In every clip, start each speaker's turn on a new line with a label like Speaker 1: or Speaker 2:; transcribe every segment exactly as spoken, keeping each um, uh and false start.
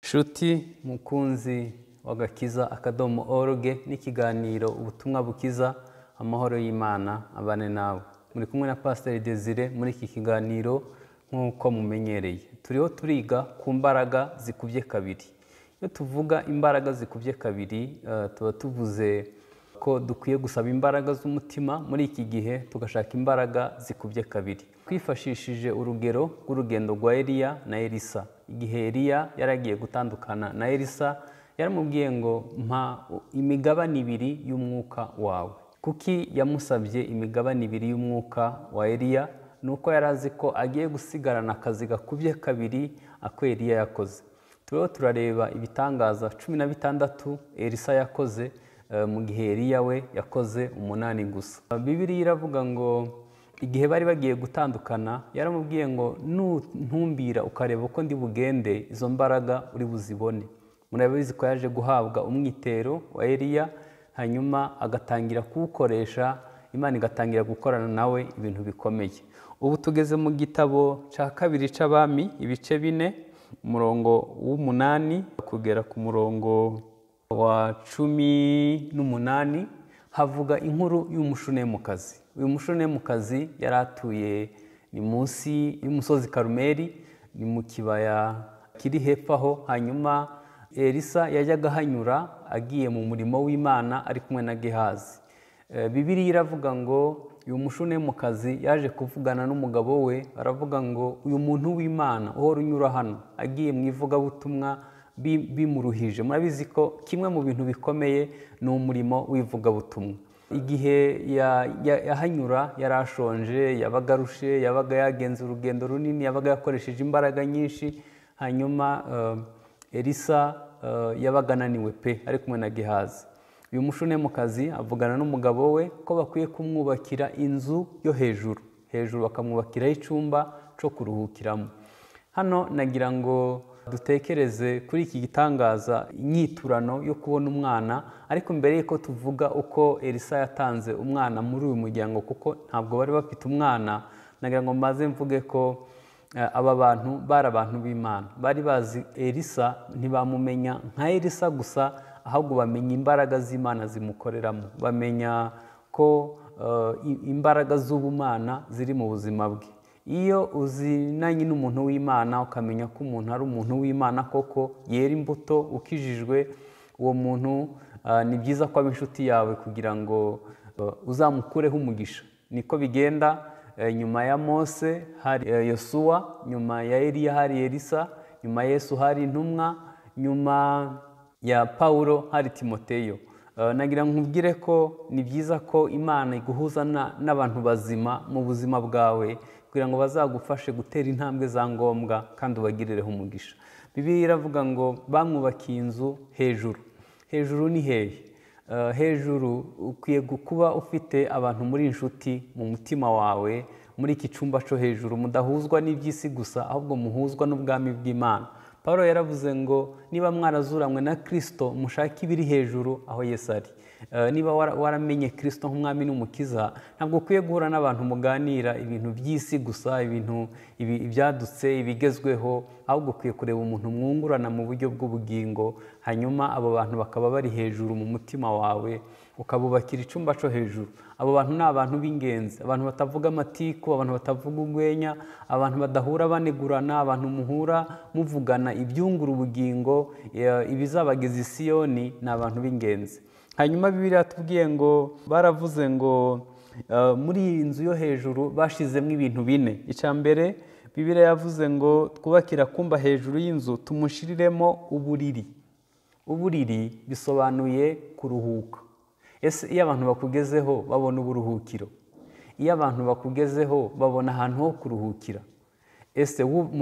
Speaker 1: Shuti mukunzi w'agakiza akadomo org n'ikiganiro ubutumwa bukiza amahoro y'Imana abane nawe. Muri kumwe na Pastor Desire muri iki kiganiro nk'uko mumenyereye. Turiho turiga ku mbaraga zikubye kabiri. Iyo tuvuga imbaraga zikubye kabiri uh, tuba tuvuze ko dukwiye gusaba imbaraga z'umutima muri iki gihe tugashaka imbaraga zikubye kabiri. Twifashishije urugero rw'urugendo rwa Eliya na Elisa. Igihe Eliya yaragiye gutandukana na Elisa yaramubwiye ngo mpa imigabane ibiri y'umwuka wawe. Kuki yamusabye imigabane ibiri y'umwuka wa Eliya? Nuko yarazi ko agiye gusigarana akazi gakubye kabiri ako Eliya yakoze. Turiho turareba ibitangaza cumi na bitandatu Elisa yakoze uh, mu gihe Eliya we yakoze umunani gusa. Bibiliya iravuga ngo igihe bari bagiye gutandukana yaramubwiye ngo ntumbira ukareba uko ndi bugende izo mbaraga uri buzibone. Murabizi ko yaje guhabwa umwitero wa Eliya hanyuma agatangira kuwukoresha, Imana igatangira gukorana nawe ibintu bikomeye. Ubu tugeze mu gitabo cya kabiri c'abami ibice bine umurongo w'umunani kugera ku murongo wa cumi n'umunani havuga inkuru y'umushunemukazi. Uyu mushunemukazi yaratuye ni munsi y'umusozi Karumeli, ni mu kibaya kiri hepfo aho. Hanyuma Elisa yajyaga hanyura agiye mu murimo w'Imana ari kumwe na Gehazi. E, Bibiliya iravuga ngo uyu mushunemukazi yaje kuvugana n'umugabo we, aravuga ngo uyu muntu w'Imana uhora unyura hano agiye mu ivugabutumwa bimuruhije. Murabizi ko kimwe mu bintu bikomeye ni umurimo w'ivugabutumwa. Igihe yahanyura ya, ya yarashonje, yabaga arushe, yabaga yagenze urugendo runini, yabaga yakoresheje imbaraga nyinshi. Hanyuma uh, Elisa uh, yabaga ananiwe pe ari kumwe na Gehazi. Uyu mushunemukazi avugana n'umugabo we ko bakwiye kumwubakira inzu yo hejuru hejuru bakamwubakiraho icumba cyo kuruhukiramo. Hano nagira ngo dutekereze kuri iki gitangaza, inyiturano yo kubona umwana. Ariko mbere y'uko tuvuga uko Elisa yatanze umwana muri uyu muryango, kuko ntabwo bari bafite umwana, nagira ngo maze mvuge ko aba bantu bari abantu b'Imana, bari bazi Elisa, ntibamumenya nka Elisa gusa, ahubwo bamenya imbaraga z'Imana zimukoreramo, bamenya ko uh, imbaraga z'ubumana ziri mu buzima bwe. Iyo uzinanye n'umuntu w'Imana ukamenya ko umuntu ari umuntu w'Imana koko yera imbuto, ukijijwe, uwo muntu uh, ni byiza ko aba inshuti yawe kugira ngo uh, uzamukureho umugisha. Niko bigenda. Uh, nyuma ya Mose hari uh, Yosuwa, nyuma ya Eliya hari Elisa, nyuma ya Yesu hari intumwa, nyuma ya Paulo hari Timoteyo. Uh, nagira nkubwire ko ni byiza ko Imana iguhuza n'abantu bazima mu buzima bwawe kugira ngo bazagufashe gutera intambwe za ngombwa kandi ubagirireho umugisha. Bibiliya iravuga ngo bamwubakiye inzu hejuru. Hejuru ni hehe? Uh, hejuru ukwiye kuba ufite abantu muri inshuti mu mutima wawe, muri iki cyumba cyo hejuru, mudahuzwa n'iby'isi gusa ahubwo muhuzwa n'ubwami bw'Imana. Paulo yaravuze ngo niba mwarazuranywe na Kristo mushake ibiri hejuru aho Yesu ari. Uh, niba waramenye Kristo nk'umwami n'umukiza, ntabwo ukwiye guhura n'abantu muganira ibintu by'isi gusa, ibintu ibyadutse, ibigezweho, ahubwo ukwiye kureba umuntu mwungurana mu buryo bw'ubugingo, hanyuma abo bantu bakaba bari hejuru mu mutima wawe, ukabubakira icumba cyo hejuru. Abo bantu ni abantu b'ingenzi, abantu batavuga amatiku, abantu batavuga urwenya, abantu badahura banegurana, abantu muhura muvugana ibyungura ubugingo, ibizabageza i Siyoni, ni abantu b'ingenzi. Hanyuma Bibiliya tubwiye ngo baravuze ngo uh, muri iyi nzu yo hejuru bashizemo ibintu bine. Icya mbere Bibiliya yavuze ngo twubakira kumba hejuru y'inzu tumushiriremo uburiri. Uburiri bisobanuye kuruhuka. Ese iyo abantu bakugezeho babona uburuhukiro? Iyo abantu bakugezeho babona ahantu ho kuruhukira? Ese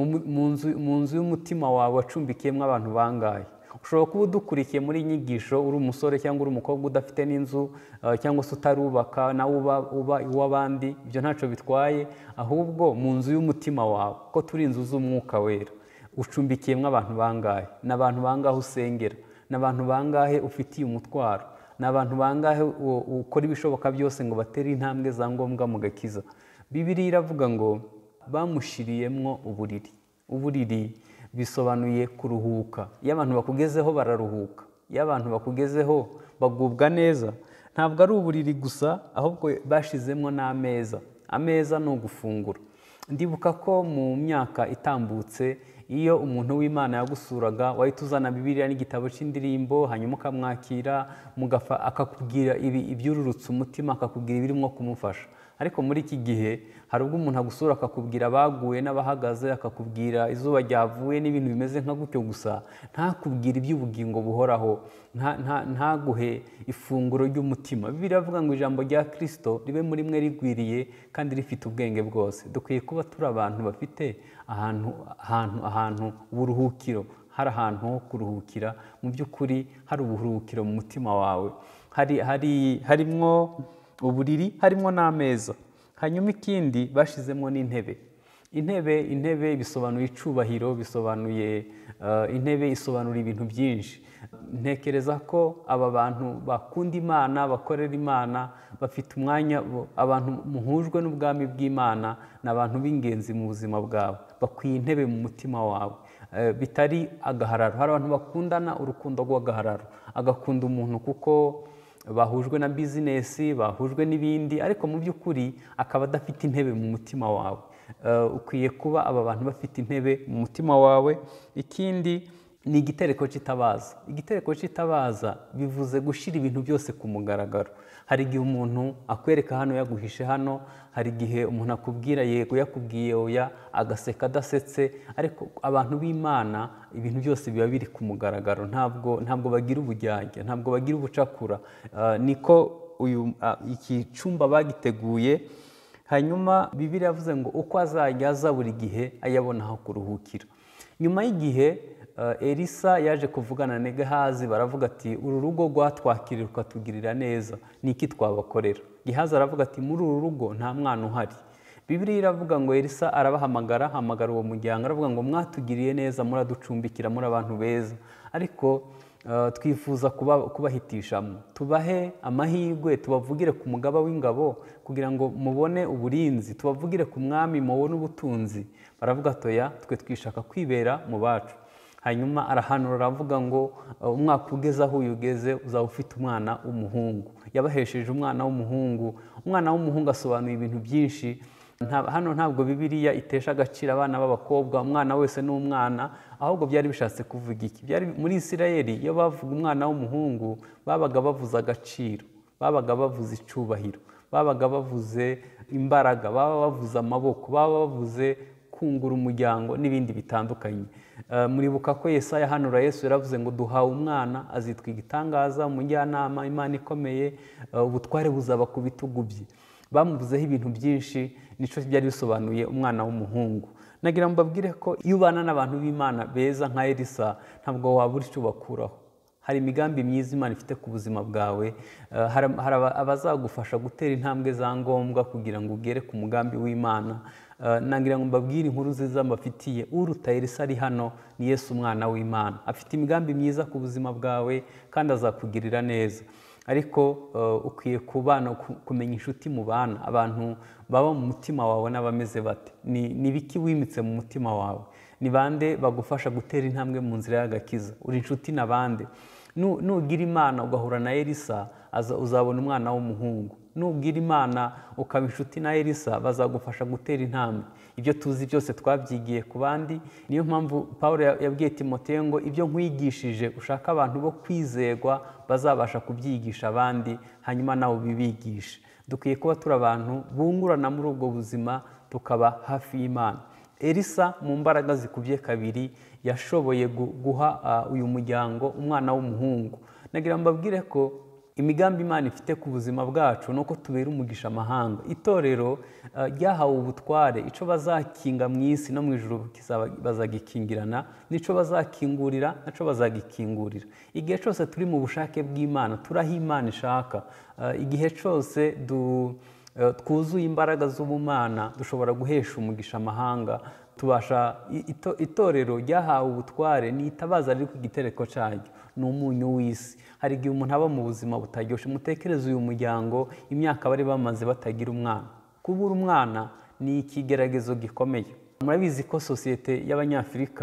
Speaker 1: mu nzu y'umutima wawe wacumbikiyemo abantu bangahe? Ushobora kuba udukurikiye muri inyigisho uri umusore cyangwa uri umukobwa udafite n'inzu, uh, cyangwa se utarubaka nawe uba uba iw'abandi, ibyo ntacyo bitwaye, ahubwo mu nzu y'umutima wawe, ko turi inzu z'umwuka wera, ucumbikiyemo abantu bangahe? N'abantu bangahe usengera? N'abantu bangahe ufitiye umutwaro? N'abantu bangahe ukora ibishoboka byose ngo batere intambwe za ngombwa mu gakiza? Bibiliya iravuga ngo bamushiriyemo uburiri. Uburiri bisobanuye kuruhuka. Iyo abantu bakugezeho bararuhuka, iyo abantu bakugezeho bagubwa neza. Ntabwo ari uburiri gusa, ahubwo bashizemo n'ameza. Ameza ni ugufungura. Ndibuka ko mu myaka itambutse, iyo umuntu w'Imana yagusuraga, wahita uzana Bibiliya n'igitabo cy'indirimbo, hanyuma ukamwakira, akakubwira ibyururutse umutima, akakubwira ibirimo kumufasha. Ariko muri iki gihe hari ubwo umuntu agusura akakubwira abaguye n'abahagaze, akakubwira izuba ryavuye n'ibintu bimeze nka gutyo gusa, ntakubwira iby'ubugingo buhoraho, ntaguhe ifunguro ry'umutima. Bibiliya iravuga ngo ijambo rya Kristo ribe muri mwe rigwiriye kandi rifite ubwenge bwose. Dukwiye kuba turi abantu bafite ahantu ahantu ahantu uburuhukiro, hari ahantu ho kuruhukira. Mu by'ukuri hari uburuhukiro mu mutima wawe, hari hari harimwo uburiri, harimo n'ameza. Hanyuma ikindi bashizemo n'intebe. Intebe intebe bisobanuye icubahiro, bisobanuye intebe isobanura ibintu byinshi. Ntekereza ko aba bantu bakunda Imana, bakorera Imana, bafite umwanya, abantu muhujwe n'ubwami bw'Imana, n'abantu b'ingenzi mu buzima bwawe. Bakwiye intebe mu mutima wawe, bitari agahararo. Hari abantu bakundana urukundo rw'agahararo, agakunda umuntu kuko bahujwe na bizinesi, bahujwe n'ibindi, ariko mu by'ukuri akaba adafite intebe mu mutima wawe. Ukwiye kuba aba bantu bafite intebe mu mutima wawe. Ikindi ni igitereko cy'itabaza. Igitereko cy'itabaza bivuze gushyira ibintu byose ku mugaragaro. Hari igihe umuntu akwereka hano yaguhishe hano, hari igihe umuntu akubwira yego yakubwiye oya, agaseka adasetse, ariko abantu b'Imana ibintu byose biba biri ku mugaragaro. Ntabwo ntabwo bagira ubujyajya, ntabwo bagira ubucakura. Uh, niko uyu uh, iki cyumba bagiteguye. Hanyuma Bibiliya yavuze ngo uko azajya aza buri gihe ayabona aho kuruhukira. Nyuma y'igihe uh, Elisa yaje kuvugana na Gehazi, baravuga ati uru rugo rwatwakirira ukatugirira neza, niki twabakorera? Gehazi aravuga ati muri uru rugo nta mwana uhari. Bibiliya iravuga ngo Elisa arabahamagara, hamagara uwo muryango, aravuga ngo mwatugiriye neza, muraducumbikira, muri abantu beza, ariko uh, twifuza kuba, kubahitishamo. Tubahe amahirwe, tubavugire ku mugaba w'ingabo kugira ngo mubone uburinzi, tubavugire ku mwami mubone ubutunzi. Baravuga toya, twe twishaka kwibera mu bacu. Hanyuma arahanura aravuga ngo umwaka ugeze aho ugeze uzaba ufite umwana w'umuhungu. Yabahesheje umwana w'umuhungu. Umwana w'umuhungu asobanuye ibintu byinshi. Hano ntabwo Bibiliya itesha agaciro abana b'abakobwa, umwana wese ni umwana, ahubwo byari bishatse kuvuga iki? Byari muri Isirayeli iyo bavuga umwana w'umuhungu babaga bavuze agaciro, babaga bavuze icubahiro, babaga bavuze imbaraga, baba bavuze amaboko, baba bavuze kungura umuryango n'ibindi bitandukanye. Uh, muribuka ko Yesaya hanura Yesu yaravuze ngo duhawe umwana, azitwa igitangaza, umujyanama, Imana ikomeye, uh, ubutware buzaba ku bitugu bye. Bamuvuzeho ibintu byinshi, nico byari bisobanuye umwana w'umuhungu. Nagira mbabwire ko iyo ubana n'abantu b'Imana beza nka Elisa, ntabwo wabura icyo bakuraho. Hari imigambi myiza Imana ifite ku buzima bwawe, uh, hari abazagufasha gutera intambwe za ngombwa kugira ngo ugere ku mugambi w'Imana. Uh, nagira ngo mbabwire inkuru nziza mbafitiye. Uruta Elisa ari hano ni Yesu umwana w'Imana. Afite imigambi myiza ku buzima bwawe kandi azakugirira neza. Ariko uh, ukwiye kubana, kumenya inshuti mu bana, abantu baba mu mutima wawe n'abameze bate. Ni nibiki wimitse mu mutima wawe? Ni bande bagufasha gutera intambwe mu nzira y'agakiza? Uri inshuti na bande? Nugira Imana ugahura na Elisa, uzabona umwana w'umuhungu. Nugira Imana ukaba inshuti na Elisa, bazagufasha gutera intambwe. Ibyo tuzi byose twabyigiye ku bandi. Niyo mpamvu Pawulo yabwiye Timoteyo ngo ibyo nkwigishije ushaka abantu bo kwizerwa bazabasha kubyigisha abandi, hanyuma nawe bibigishe. Dukwiye kuba turi abantu bungurana muri ubwo buzima, tukaba hafi y'Imana. Elisa mu mbaraga zikubye kabiri yashoboye guha uh, uyu muryango umwana w'umuhungu. Nagira mbabwire ko imigambi Imana ifite ku buzima bwacu nuko tubera umugisha amahanga. Itorero ryahawe uh, ubutware, ico bazakinga mu isi no mu ijuru bazagikingirana, nico bazakingurira naco bazagikingurira. Igihe cyose turi mu bushake bw'Imana, turahi Imana ishaka. Uh, igihe cyose du uh, twuzuye imbaraga z'ubumana, dushobora guhesha umugisha amahanga. Tubasha ito, itorero ryahawe ubutware, ni itabaza riri ku gitereko cyaryo, ni umunyu w'isi. Hari igihe umuntu aba mu buzima butaryoshe. Mutekereze uyu muryango imyaka bari bamaze batagira umwana. Kubura umwana ni ikigeragezo gikomeye. Murabizi ko sosiyete y'Abanyafrika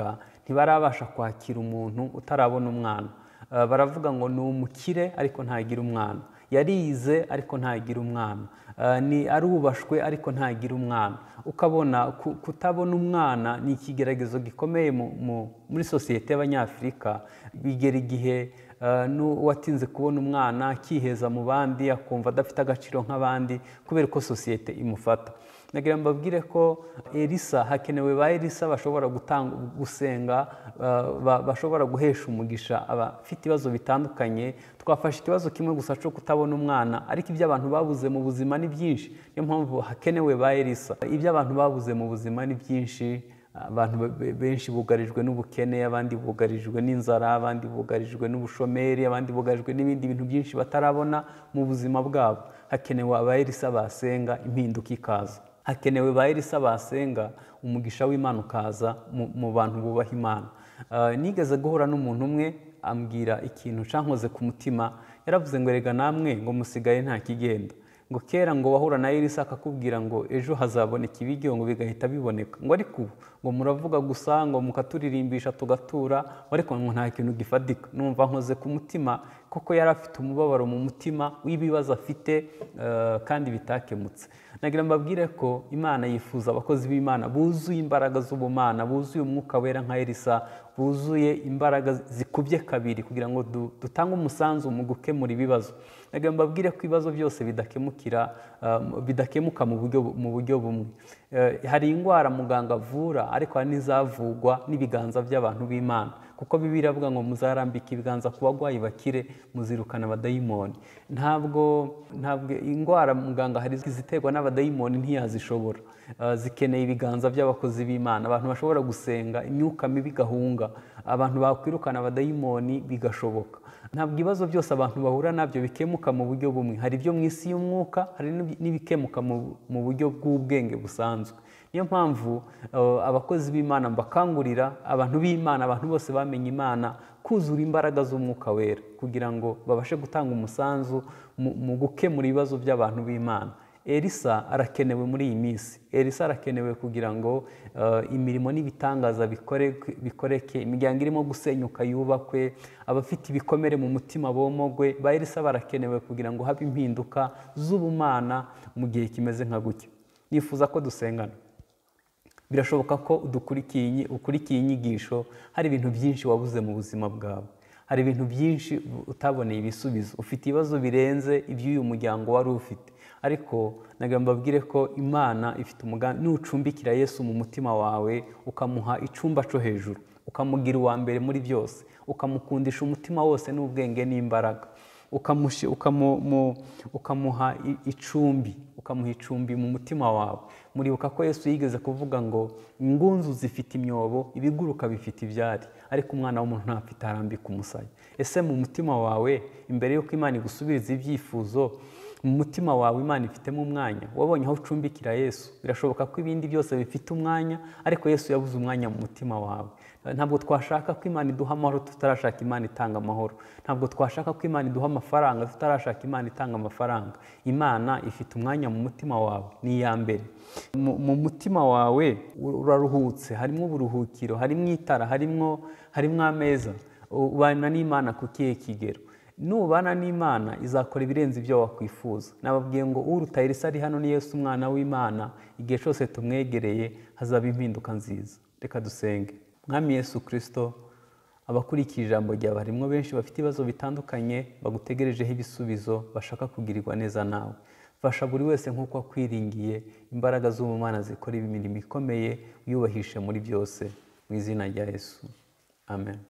Speaker 1: ntibarabasha kwakira umuntu utarabona umwana. Baravuga ngo ni umukire ariko ntagira umwana, yarize ariko ntagira umwana, ni arubashwe ariko ntagira umwana. Ukabona kutabona umwana ni ikigeragezo gikomeye muri sosiyete y'Abanyafurika. Bigera igihe n'uwatinze kubona umwana akiheza mu bandi, akumva adafite agaciro nk'abandi kubera ko sosiyete imufata. Nagira mbabwire ko Elisa, hakenewe ba Elisa bashobora gutanga gusenga, bashobora guhesha umugisha abafite ibibazo bitandukanye. Twafashe ikibazo kimwe gusa cyo kutabona umwana, ariko ibyo abantu babuze mu buzima ni byinshi. Niyo mpamvu hakenewe ba Elisa. Ibyo abantu babuze mu buzima ni byinshi. Abantu benshi bugarijwe n'ubukene, abandi bugarijwe n'inzara, abandi bugarijwe n'ubushomeri, abandi bugarijwe n'ibindi bintu byinshi batarabona mu buzima bwabo. Hakenewe aba Elisa basenga, impinduka ikaza. Hakenewe ba Elisa basenga, umugisha w'Imana ukaza mu bantu bubaha Imana. Nigeze guhura n'umuntu umwe ambwira ikintu cankoze ku mutima. Yaravuze ngo erega namwe ngo musigaye nta kigenda, ngo kera ngo wahura na Elisa akakubwira ngo ejo hazaboneka ibiryo, ngo bigahita biboneka, ngo ariko ngo muravuga gusa, ngo mukaturirimbisha tugatura, ariko ngo nta kintu gifatika. Numva nkoze ku mutima, koko yari afite umubabaro mu mutima w'ibibazo afite kandi bitakemutse. Nagira mbabwire ko Imana yifuza abakozi b'Imana buzuye imbaraga z'ubumana, buzuye umwuka wera nka Elisa, buzuye imbaraga zikubye kabiri kugira ngo dutange umusanzu mu gukemura ibibazo. Nagira mbabwire ko ibibazo byose bidakemukira bidakemuka mu buryo mu buryo bumwe. Hari indwara muganga avura, ariko hari n'izavugwa n'ibiganza by'abantu b'Imana, kuko Bibiliya iravuga ngo muzarambika ibiganza ku bagwayi bakire, muzirukana abadayimoni. Ntabwo ntabwo indwara muganga hari ziterwa n'abadayimoni ntiyazishobora. Zikeneye ibiganza by'abakozi b'Imana, abantu bashobora gusenga imyuka mibi gahunga, abantu bakwirukana abadayimoni bigashoboka. Ntabwo ibibazo byose abantu bahura nabyo bikemuka mu buryo bumwe. Hari ibyo mu isi y'umwuka, hari n'ibikemuka mu buryo bw'ubwenge busanzwe. Niyo mpamvu abakozi b'Imana mbakangurira, abantu b'Imana, abantu bose bamenye Imana, kuzura imbaraga z'umwuka wera kugira ngo babashe gutanga umusanzu mu gukemura ibibazo by'abantu b'Imana. Elisa arakenewe muri iyi minsi. Elisa arakenewe kugira ngo imirimo n'ibitangaza bikoreke, imiryango irimo gusenyuka yubakwe, abafite ibikomere mu mutima bomogwe. Ba Elisa barakenewe kugira ngo habe impinduka z'ubumana mu gihe kimeze nka gutya. Nifuza ko dusengana. Birashoboka ko udukurikiye ukurikiye inyigisho, hari ibintu byinshi wabuze mu buzima bwawe, hari ibintu byinshi utaboneye ibisubizo, ufite ibibazo birenze iby'uyu muryango wari ufite. Ariko nagira mbabwire ko Imana ifite umugambi. Nucumbikira Yesu mu mutima wawe, ukamuha icumba cyo hejuru, ukamugira uwa mbere muri byose, ukamukundisha umutima wose n'ubwenge n'imbaraga, ukamuha icumbi ukamuha icumbi mu mutima wawe. Muribuka ko Yesu yigeze kuvuga ngo ingunzu zifite imyobo, ibiguruka bifite ibyari, ariko umwana w'umuntu ntafite arambika umusaya. Ese mu mutima wawe, imbere y'uko Imana igusubiriza ibyifuzo, mu mutima wawe Imana ifitemo umwanya? Wabonye aho ucumbikira Yesu? Birashoboka ko ibindi byose bifite umwanya, ariko Yesu yabuze umwanya mu mutima wawe. Ntabwo twashaka ko Imana iduha amahoro tutarashaka Imana itanga amahoro. Ntabwo twashaka ko Imana iduha amafaranga tutarashaka Imana itanga amafaranga. Imana ifite umwanya mu mutima wawe, ni iya mbere. Mu mutima wawe uraruhutse, harimo uburuhukiro, harimo itara, harimo harimo ameza. Ubana n'Imana ku kihe kigero? Nubana n'Imana izakora ibirenze ibyo wakwifuza. Nababwiye ngo uruta Elisa ari hano ni Yesu umwana w'Imana. Igihe cyose tumwegereye hazaba impinduka nziza. Reka dusenge. Mwami Yesu Kristo, abakurikiye ijambo ryawe harimo benshi bafite ibibazo bitandukanye, bagutegerejeho ibisubizo, bashaka kugirirwa neza nawe. Fasha buri wese nk'uko akwiringiye, imbaraga z'ubumana zikora imirimo ikomeye, uyubahishe muri byose, mu izina rya Yesu. Amen.